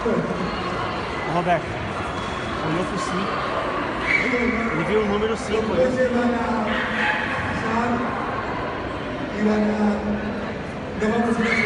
Ô, Roberto, olhou pro 5. Ele viu o número 5. Você vai na sala e vai na... Então vamos ver.